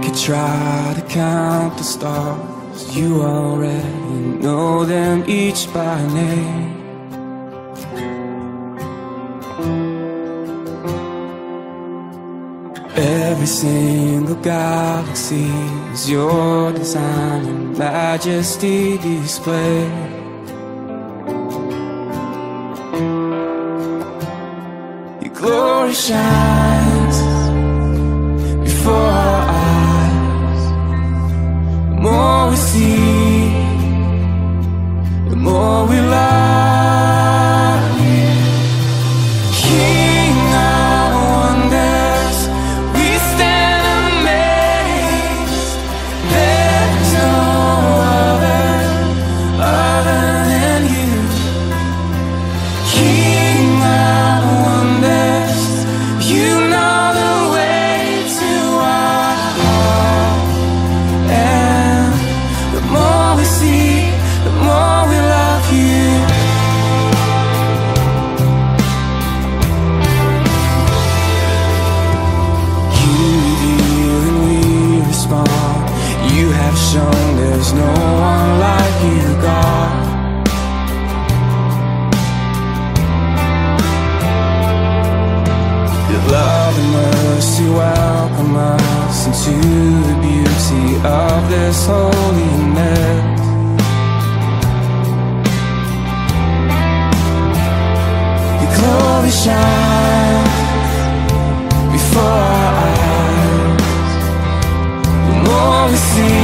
could try to count the stars, you already know them each by name. Every single galaxy is your design and majesty displayed. Your glory shines before our eyes. The more we see, the more we love you. King of wonders, we stand amazed. There's no other than you. King of wonders, you know the way to our heart. And the more we see, the more we love you. You reveal and we respond. You have shown there's no one like you, God. Your love and mercy welcome us into the beauty of this holiness. Your glory shines before our eyes. The more we see,